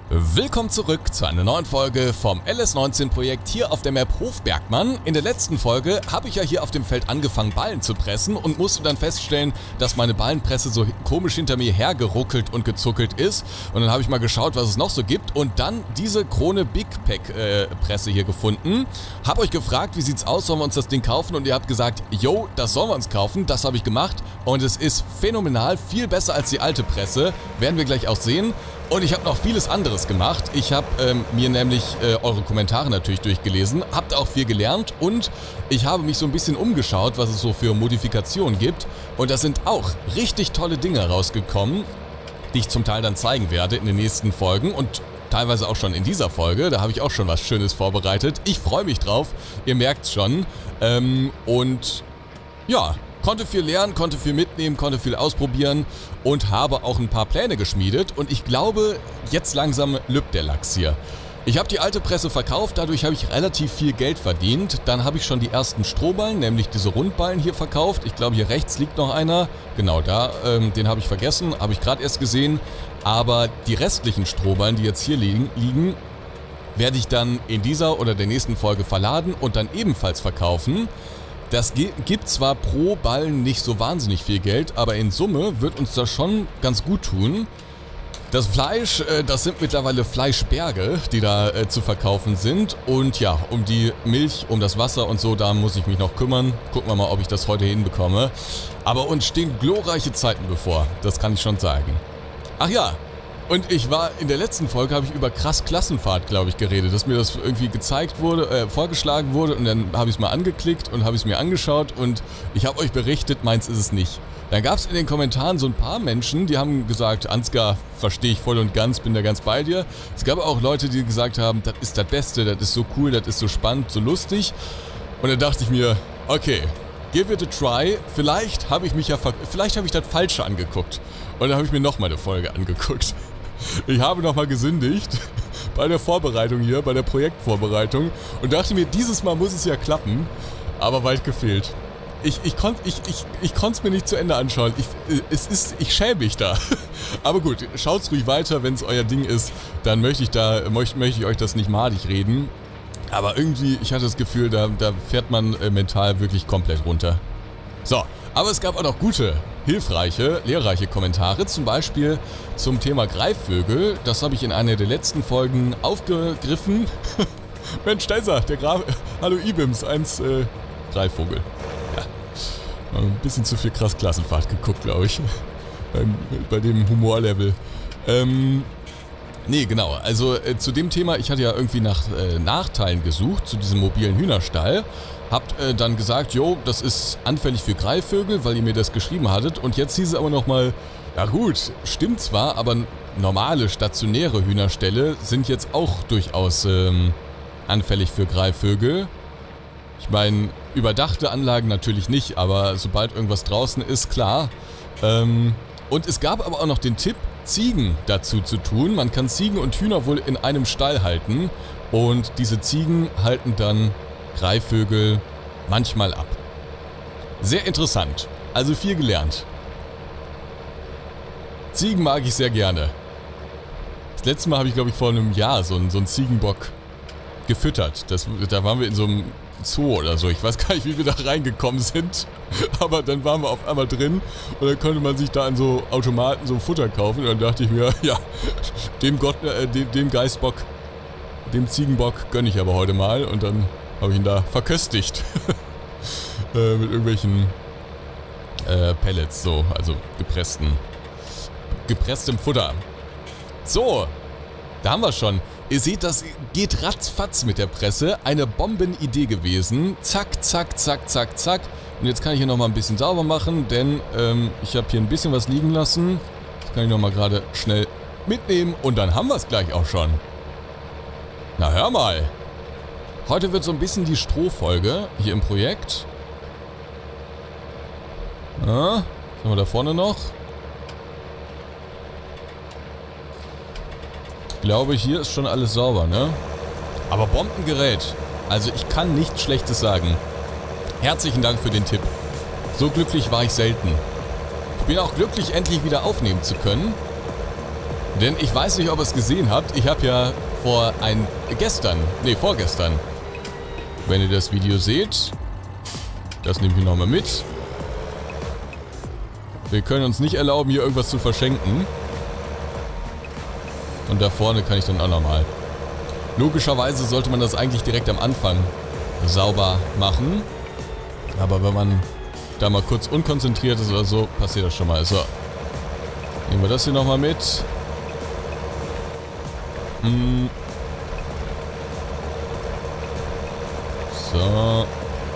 Willkommen zurück zu einer neuen Folge vom LS19-Projekt hier auf der Map Hofbergmann. In der letzten Folge habe ich ja hier auf dem Feld angefangen Ballen zu pressen und musste dann feststellen, dass meine Ballenpresse so komisch hinter mir hergeruckelt und gezuckelt ist. Und dann habe ich mal geschaut, was es noch so gibt und dann diese Krone Big Pack Presse hier gefunden. Habe euch gefragt, wie sieht's aus, sollen wir uns das Ding kaufen? Und ihr habt gesagt, yo, das sollen wir uns kaufen. Das habe ich gemacht und es ist phänomenal, viel besser als die alte Presse. Werden wir gleich auch sehen. Und ich habe noch vieles anderes gemacht. Ich habe mir nämlich eure Kommentare natürlich durchgelesen, habt auch viel gelernt und ich habe mich so ein bisschen umgeschaut, was es so für Modifikationen gibt. Und da sind auch richtig tolle Dinge rausgekommen, die ich zum Teil dann zeigen werde in den nächsten Folgen und teilweise auch schon in dieser Folge. Da habe ich auch schon was Schönes vorbereitet. Ich freue mich drauf, ihr merkt's schon. Und ja, konnte viel lernen, konnte viel mitnehmen, konnte viel ausprobieren und habe auch ein paar Pläne geschmiedet. Und ich glaube, jetzt langsam lübt der Lachs hier. Ich habe die alte Presse verkauft, dadurch habe ich relativ viel Geld verdient. Dann habe ich schon die ersten Strohballen, nämlich diese Rundballen hier verkauft. Ich glaube, hier rechts liegt noch einer. Genau da, den habe ich vergessen, habe ich gerade erst gesehen. Aber die restlichen Strohballen, die jetzt hier liegen, werde ich dann in dieser oder der nächsten Folge verladen und dann ebenfalls verkaufen. Das gibt zwar pro Ballen nicht so wahnsinnig viel Geld, aber in Summe wird uns das schon ganz gut tun. Das Fleisch, das sind mittlerweile Fleischberge, die da zu verkaufen sind. Und ja, um die Milch, um das Wasser und so, da muss ich mich noch kümmern. Gucken wir mal, ob ich das heute hinbekomme. Aber uns stehen glorreiche Zeiten bevor, das kann ich schon sagen. Ach ja. Und ich war, in der letzten Folge habe ich über krass Klassenfahrt, glaube ich, geredet, dass mir das irgendwie gezeigt wurde, vorgeschlagen wurde und dann habe ich es mal angeklickt und habe es mir angeschaut und ich habe euch berichtet, meins ist es nicht. Dann gab es in den Kommentaren so ein paar Menschen, die haben gesagt, Ansgar, verstehe ich voll und ganz, bin da ganz bei dir. Es gab auch Leute, die gesagt haben, das ist das Beste, das ist so cool, das ist so spannend, so lustig. Und dann dachte ich mir, okay, give it a try, vielleicht habe ich das Falsche angeguckt. Und dann habe ich mir nochmal eine Folge angeguckt. Ich habe nochmal gesündigt bei der Vorbereitung hier, bei der Projektvorbereitung und dachte mir, dieses Mal muss es ja klappen, aber weit gefehlt. Ich konnte es mir nicht zu Ende anschauen. Ich schäme mich da. Aber gut, schaut's ruhig weiter, wenn es euer Ding ist, dann möchte ich euch das nicht madig reden. Aber irgendwie, ich hatte das Gefühl, da fährt man mental wirklich komplett runter. So, aber es gab auch noch gute, hilfreiche, lehrreiche Kommentare, zum Beispiel zum Thema Greifvögel. Das habe ich in einer der letzten Folgen aufgegriffen. Mensch, da ist er, der Graf. Hallo Ibims, Greifvogel. Ja, ein bisschen zu viel krass Klassenfahrt geguckt, glaube ich. Bei dem Humorlevel. Nee, genau, also zu dem Thema, ich hatte ja irgendwie nach Nachteilen gesucht zu diesem mobilen Hühnerstall. Habt dann gesagt, jo, das ist anfällig für Greifvögel, weil ihr mir das geschrieben hattet. Und jetzt hieß es aber nochmal, ja gut, stimmt zwar, aber normale, stationäre Hühnerställe sind jetzt auch durchaus anfällig für Greifvögel. Ich meine, überdachte Anlagen natürlich nicht, aber sobald irgendwas draußen ist, klar. Und es gab aber auch noch den Tipp, Ziegen dazu zu tun. Man kann Ziegen und Hühner wohl in einem Stall halten und diese Ziegen halten dann Greifvögel manchmal ab. Sehr interessant. Also viel gelernt. Ziegen mag ich sehr gerne. Das letzte Mal habe ich, glaube ich, vor einem Jahr so einen Ziegenbock gefüttert. Da waren wir in so einem Zoo oder so. Ich weiß gar nicht, wie wir da reingekommen sind. Aber dann waren wir auf einmal drin und dann konnte man sich da an so Automaten so Futter kaufen. Und dann dachte ich mir, ja, dem Geißbock, dem Ziegenbock gönne ich aber heute mal. Und dann habe ich ihn da verköstigt. Mit irgendwelchen Pellets, so, also gepresstem Futter. So, da haben wir schon. Ihr seht, das geht ratzfatz mit der Presse. Eine Bombenidee gewesen. Zack, zack, zack, zack, zack. Und jetzt kann ich hier nochmal ein bisschen sauber machen, denn ich habe hier ein bisschen was liegen lassen. Das kann ich nochmal gerade schnell mitnehmen und dann haben wir es gleich auch schon. Na hör mal. Heute wird so ein bisschen die Strohfolge hier im Projekt. Was haben wir da vorne noch? Ich glaube, hier ist schon alles sauber, ne? Aber Bombengerät. Also ich kann nichts Schlechtes sagen. Herzlichen Dank für den Tipp. So glücklich war ich selten. Ich bin auch glücklich, endlich wieder aufnehmen zu können. Denn ich weiß nicht, ob ihr es gesehen habt. Ich habe ja vorgestern, wenn ihr das Video seht, das nehme ich nochmal mit. Wir können uns nicht erlauben, hier irgendwas zu verschenken. Und da vorne kann ich dann auch nochmal. Logischerweise sollte man das eigentlich direkt am Anfang sauber machen. Aber wenn man da mal kurz unkonzentriert ist oder so, passiert das schon mal. So. Nehmen wir das hier nochmal mit. So.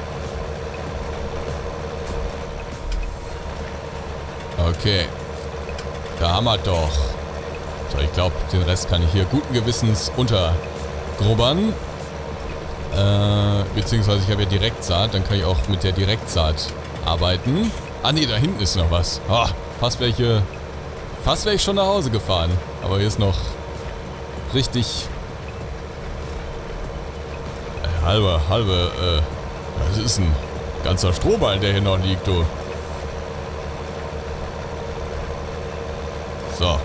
Okay. Da haben wir doch. So, ich glaube, den Rest kann ich hier guten Gewissens untergrubbern. Beziehungsweise ich habe ja Direktsaat, dann kann ich auch mit der Direktsaat arbeiten. Ah ne, da hinten ist noch was. Oh, fast wäre ich schon nach Hause gefahren. Aber hier ist noch richtig... das ist ein ganzer Strohballen, der hier noch liegt, du. So.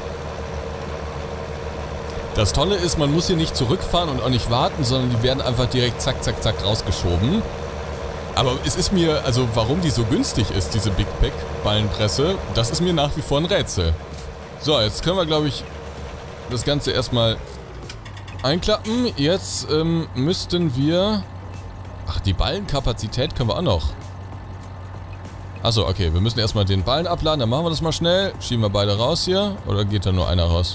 Das Tolle ist, man muss hier nicht zurückfahren und auch nicht warten, sondern die werden einfach direkt zack, zack, zack rausgeschoben. Aber es ist mir, also warum die so günstig ist, diese Big Pack Ballenpresse, das ist mir nach wie vor ein Rätsel. So, jetzt können wir, glaube ich, das Ganze erstmal einklappen. Jetzt müssten wir... Ach, die Ballenkapazität können wir auch noch. Achso, okay, wir müssen erstmal den Ballen abladen, dann machen wir das mal schnell. Schieben wir beide raus hier, oder geht da nur einer raus?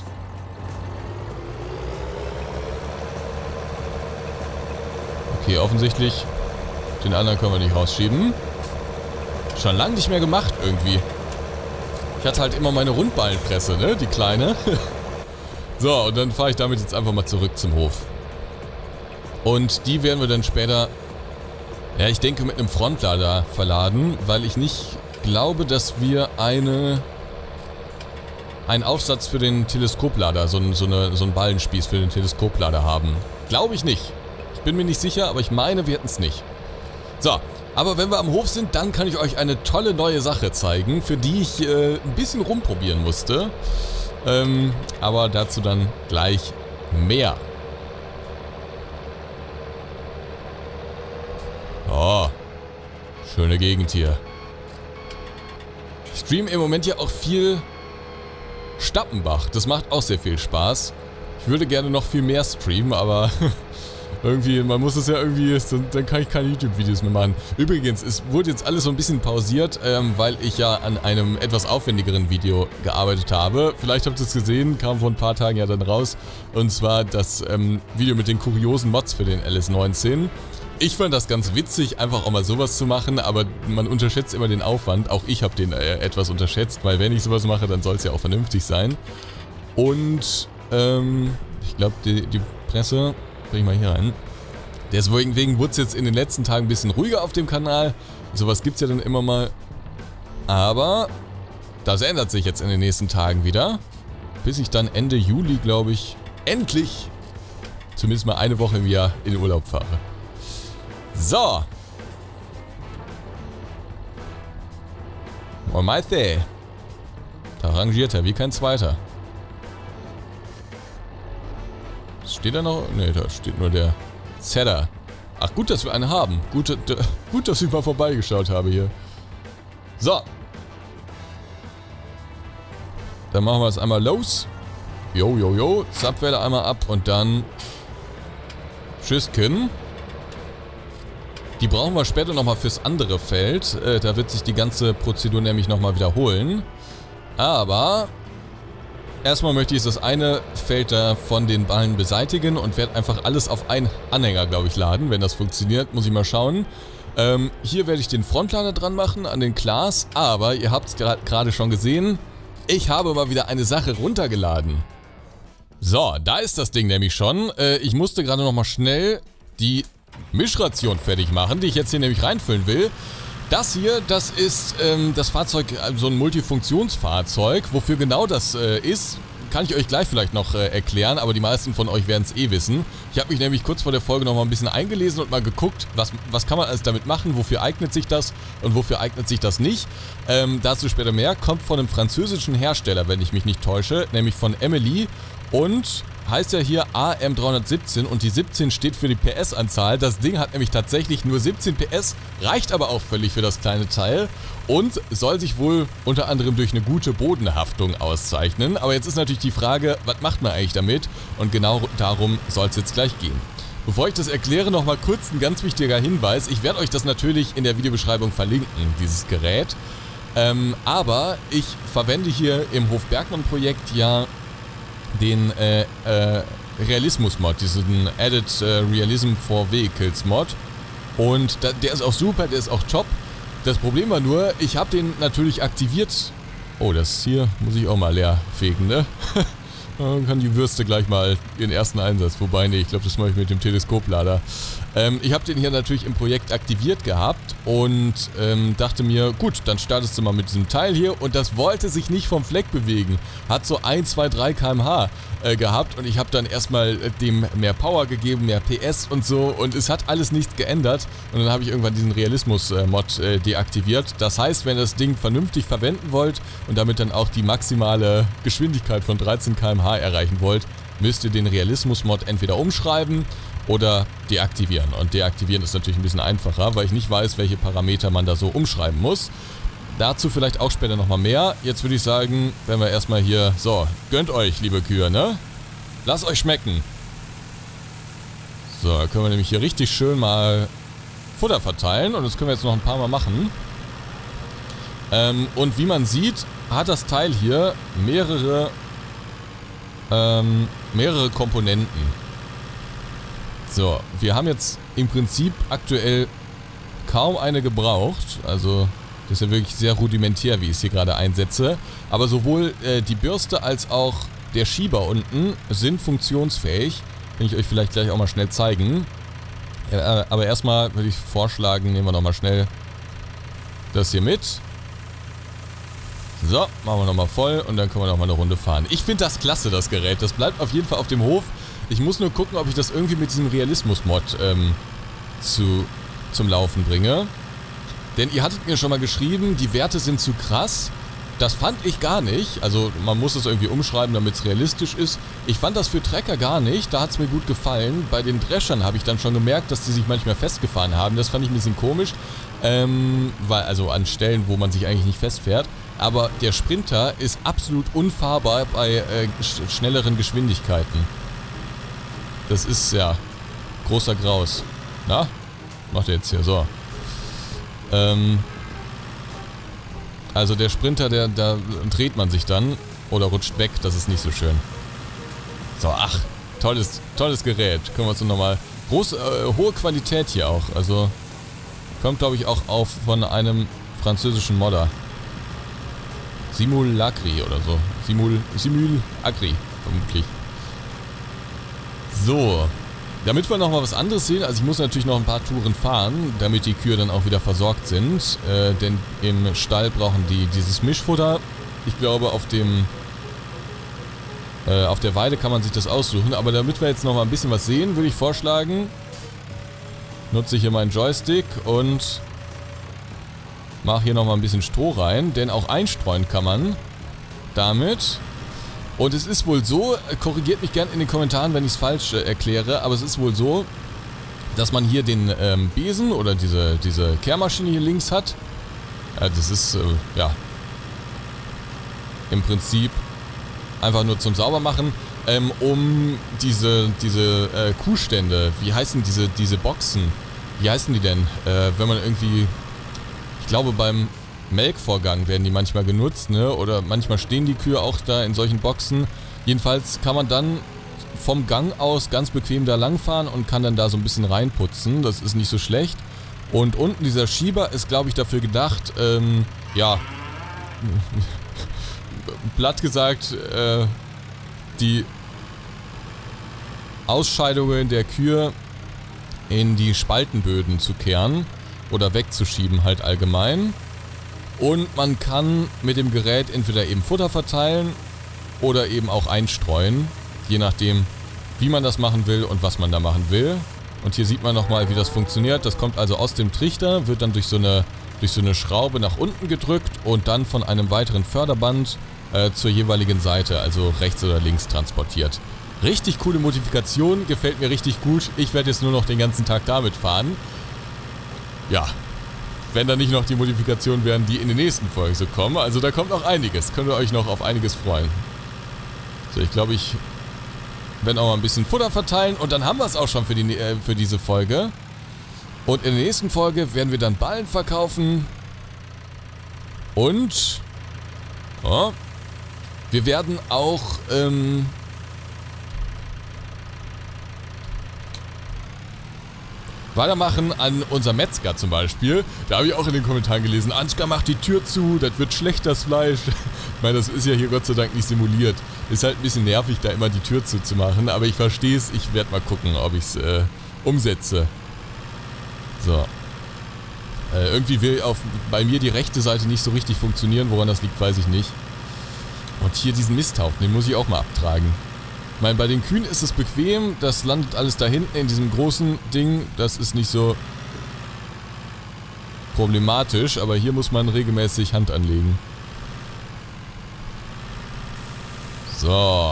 Okay, offensichtlich den anderen können wir nicht rausschieben. Schon lange nicht mehr gemacht irgendwie. Ich hatte halt immer meine Rundballenpresse, ne? Die kleine. So, und dann fahre ich damit jetzt einfach mal zurück zum Hof. Und die werden wir dann später, ja, ich denke mit einem Frontlader verladen, weil ich nicht glaube, dass wir einen Aufsatz für den Teleskoplader, so einen Ballenspieß für den Teleskoplader haben. Glaube ich nicht. Ich bin mir nicht sicher, aber ich meine, wir hätten es nicht. So, aber wenn wir am Hof sind, dann kann ich euch eine tolle neue Sache zeigen, für die ich ein bisschen rumprobieren musste. Aber dazu dann gleich mehr. Oh, schöne Gegend hier. Ich streame im Moment ja auch viel Stappenbach. Das macht auch sehr viel Spaß. Ich würde gerne noch viel mehr streamen, aber irgendwie, man muss es ja irgendwie, dann kann ich keine YouTube-Videos mehr machen. Übrigens, es wurde jetzt alles so ein bisschen pausiert, weil ich ja an einem etwas aufwendigeren Video gearbeitet habe. Vielleicht habt ihr es gesehen, kam vor ein paar Tagen ja dann raus. Und zwar das Video mit den kuriosen Mods für den LS19. Ich fand das ganz witzig, einfach auch mal sowas zu machen, aber man unterschätzt immer den Aufwand. Auch ich habe den etwas unterschätzt, weil wenn ich sowas mache, dann soll es ja auch vernünftig sein. Und ich glaube, die Presse... Bring mal hier rein. Deswegen wurde es jetzt in den letzten Tagen ein bisschen ruhiger auf dem Kanal. Sowas gibt es ja dann immer mal. Aber das ändert sich jetzt in den nächsten Tagen wieder. Bis ich dann Ende Juli, glaube ich, endlich zumindest mal eine Woche im Jahr in den Urlaub fahre. So. Moin Maite. Da rangiert er wie kein zweiter. Steht da noch? Ne, da steht nur der Zedder. Ach, gut, dass wir einen haben. Gut, dass ich mal vorbeigeschaut habe hier. So. Dann machen wir es einmal los. Jo. Zapfwelle einmal ab und dann... Tschüsschen. Die brauchen wir später nochmal fürs andere Feld. Da wird sich die ganze Prozedur nämlich nochmal wiederholen. Aber... Erstmal möchte ich das eine Feld da von den Ballen beseitigen und werde einfach alles auf einen Anhänger, glaube ich, laden. Wenn das funktioniert, muss ich mal schauen. Hier werde ich den Frontlader dran machen an den Klaas, aber ihr habt es gerade schon gesehen, ich habe mal wieder eine Sache runtergeladen. So, da ist das Ding nämlich schon. Ich musste gerade nochmal schnell die Mischration fertig machen, die ich jetzt hier nämlich reinfüllen will. Das hier, das ist das Fahrzeug, so ein Multifunktionsfahrzeug. Wofür genau das ist, kann ich euch gleich vielleicht noch erklären, aber die meisten von euch werden es eh wissen. Ich habe mich nämlich kurz vor der Folge noch mal ein bisschen eingelesen und mal geguckt, was kann man alles damit machen, wofür eignet sich das und wofür eignet sich das nicht. Dazu später mehr, kommt von einem französischen Hersteller, wenn ich mich nicht täusche, nämlich von Emily und heißt ja hier AM317 und die 17 steht für die PS-Anzahl. Das Ding hat nämlich tatsächlich nur 17 PS, reicht aber auch völlig für das kleine Teil und soll sich wohl unter anderem durch eine gute Bodenhaftung auszeichnen. Aber jetzt ist natürlich die Frage, was macht man eigentlich damit? Und genau darum soll es jetzt gleich gehen. Bevor ich das erkläre, nochmal kurz ein ganz wichtiger Hinweis. Ich werde euch das natürlich in der Videobeschreibung verlinken, dieses Gerät. Aber ich verwende hier im Hof-Bergmann-Projekt ja den Realismus-Mod, diesen Added Realism for Vehicles Mod. Und der ist auch super, der ist auch top. Das Problem war nur, ich habe den natürlich aktiviert. Oh, das hier muss ich auch mal leer fegen, ne? Dann kann die Würste gleich mal ihren ersten Einsatz. Wobei, nee, ich glaube, das mache ich mit dem Teleskoplader. Ich habe den hier natürlich im Projekt aktiviert gehabt und dachte mir, gut, dann startest du mal mit diesem Teil hier und das wollte sich nicht vom Fleck bewegen. Hat so 1, 2, 3 km/h gehabt und ich habe dann erstmal dem mehr Power gegeben, mehr PS und so und es hat alles nichts geändert und dann habe ich irgendwann diesen Realismus-Mod deaktiviert. Das heißt, wenn ihr das Ding vernünftig verwenden wollt und damit dann auch die maximale Geschwindigkeit von 13 km/h erreichen wollt, müsst ihr den Realismus-Mod entweder umschreiben oder deaktivieren. Und deaktivieren ist natürlich ein bisschen einfacher, weil ich nicht weiß, welche Parameter man da so umschreiben muss. Dazu vielleicht auch später nochmal mehr. Jetzt würde ich sagen, wenn wir erstmal hier... So, gönnt euch, liebe Kühe, ne? Lasst euch schmecken. So, da können wir nämlich hier richtig schön mal Futter verteilen. Und das können wir jetzt noch ein paar Mal machen. Und wie man sieht, hat das Teil hier mehrere Komponenten. So, wir haben jetzt im Prinzip aktuell kaum eine gebraucht. Also, das ist ja wirklich sehr rudimentär, wie ich es hier gerade einsetze. Aber sowohl die Bürste als auch der Schieber unten sind funktionsfähig. Kann ich euch vielleicht gleich auch mal schnell zeigen. Aber erstmal würde ich vorschlagen, nehmen wir nochmal schnell das hier mit. So, machen wir nochmal voll und dann können wir nochmal eine Runde fahren. Ich finde das klasse, das Gerät. Das bleibt auf jeden Fall auf dem Hof. Ich muss nur gucken, ob ich das irgendwie mit diesem Realismus-Mod zum Laufen bringe. Denn ihr hattet mir schon mal geschrieben, die Werte sind zu krass. Das fand ich gar nicht. Also man muss es irgendwie umschreiben, damit es realistisch ist. Ich fand das für Trecker gar nicht. Da hat es mir gut gefallen. Bei den Dreschern habe ich dann schon gemerkt, dass die sich manchmal festgefahren haben. Das fand ich ein bisschen komisch. Also an Stellen, wo man sich eigentlich nicht festfährt. Aber der Sprinter ist absolut unfahrbar bei schnelleren Geschwindigkeiten. Das ist, ja, großer Graus. Na? Was macht er jetzt hier? So. Also der Sprinter, da dreht man sich dann oder rutscht weg. Das ist nicht so schön. So, ach, tolles Gerät. Können wir uns nochmal... hohe Qualität hier auch. Also, kommt, glaube ich, auch von einem französischen Modder. Simulacri oder so. Simulacri, vermutlich. So, damit wir nochmal was anderes sehen, also ich muss natürlich noch ein paar Touren fahren, damit die Kühe dann auch wieder versorgt sind, denn im Stall brauchen die dieses Mischfutter. Ich glaube, auf der Weide kann man sich das aussuchen, aber damit wir jetzt nochmal ein bisschen was sehen, würde ich vorschlagen, nutze ich hier meinen Joystick und mache hier nochmal ein bisschen Stroh rein, denn auch einstreuen kann man damit. Und es ist wohl so, korrigiert mich gern in den Kommentaren, wenn ich es falsch erkläre, aber es ist wohl so, dass man hier den Besen oder diese Kehrmaschine hier links hat. Das ist, ja, im Prinzip einfach nur zum Saubermachen, um diese Kuhstände, wie heißen diese Boxen, wie heißen die denn, wenn man irgendwie, ich glaube beim Melkvorgang werden die manchmal genutzt, ne? Oder manchmal stehen die Kühe auch da in solchen Boxen. Jedenfalls kann man dann vom Gang aus ganz bequem da langfahren und kann dann da so ein bisschen reinputzen. Das ist nicht so schlecht. Und unten dieser Schieber ist, glaube ich, dafür gedacht, ja, platt gesagt, die Ausscheidungen der Kühe in die Spaltenböden zu kehren oder wegzuschieben halt allgemein. Und man kann mit dem Gerät entweder eben Futter verteilen oder eben auch einstreuen, je nachdem, wie man das machen will und was man da machen will. Und hier sieht man nochmal, wie das funktioniert. Das kommt also aus dem Trichter, wird dann durch so eine Schraube nach unten gedrückt und dann von einem weiteren Förderband zur jeweiligen Seite, also rechts oder links, transportiert. Richtig coole Modifikation, gefällt mir richtig gut. Ich werde jetzt nur noch den ganzen Tag damit fahren. Ja, wenn da nicht noch die Modifikationen wären, die in den nächsten Folgen so kommen. Also da kommt noch einiges. Könnt ihr euch noch auf einiges freuen. So, ich glaube, ich werde auch mal ein bisschen Futter verteilen. Und dann haben wir es auch schon für diese Folge. Und in der nächsten Folge werden wir dann Ballen verkaufen. Und wir werden auch weitermachen an unserem Metzger zum Beispiel. Da habe ich auch in den Kommentaren gelesen, Ansgar macht die Tür zu, das wird schlecht, das Fleisch. Ich meine, das ist ja hier Gott sei Dank nicht simuliert. Ist halt ein bisschen nervig, da immer die Tür zuzumachen, aber ich verstehe es. Ich werde mal gucken, ob ich es umsetze. So. Irgendwie will bei mir die rechte Seite nicht so richtig funktionieren. Woran das liegt, weiß ich nicht. Und hier diesen Misthaufen, den muss ich auch mal abtragen. Ich meine, bei den Kühen ist es bequem, das landet alles da hinten in diesem großen Ding. Das ist nicht so problematisch, aber hier muss man regelmäßig Hand anlegen. So.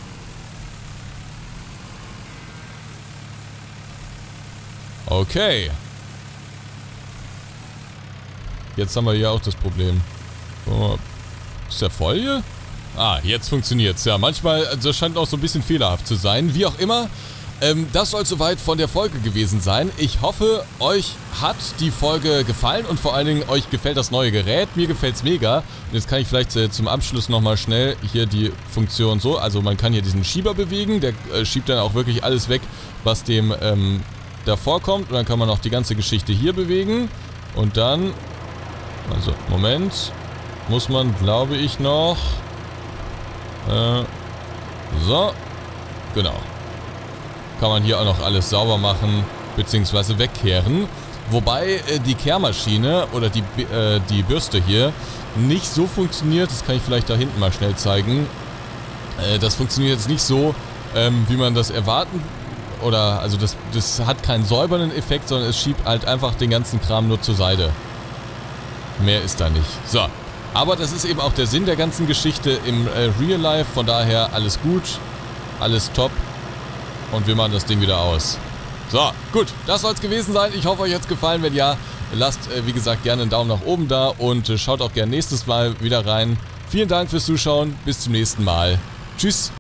Okay. Jetzt haben wir hier auch das Problem. Oh, ist der voll hier? Ah, jetzt funktioniert's. Ja, manchmal, das scheint auch so ein bisschen fehlerhaft zu sein. Wie auch immer, das soll soweit von der Folge gewesen sein. Ich hoffe, euch hat die Folge gefallen und vor allen Dingen euch gefällt das neue Gerät. Mir gefällt's mega. Und jetzt kann ich vielleicht zum Abschluss nochmal schnell hier die Funktion so, also man kann hier diesen Schieber bewegen, der schiebt dann auch wirklich alles weg, was dem davor kommt. Und dann kann man auch die ganze Geschichte hier bewegen. Und dann, also Moment, muss man, glaube ich, noch... so, genau. Kann man hier auch noch alles sauber machen, beziehungsweise wegkehren. Wobei die Kehrmaschine oder die Bürste hier nicht so funktioniert. Das kann ich vielleicht da hinten mal schnell zeigen. Das funktioniert jetzt nicht so, wie man das erwarten. Oder, also das hat keinen säubernden Effekt, sondern es schiebt halt einfach den ganzen Kram nur zur Seite. Mehr ist da nicht. So. Aber das ist eben auch der Sinn der ganzen Geschichte im Real Life. Von daher alles gut, alles top. Und wir machen das Ding wieder aus. So, gut. Das soll es gewesen sein. Ich hoffe, euch hat es gefallen. Wenn ja, lasst, wie gesagt, gerne einen Daumen nach oben da. Und schaut auch gerne nächstes Mal wieder rein. Vielen Dank fürs Zuschauen. Bis zum nächsten Mal. Tschüss.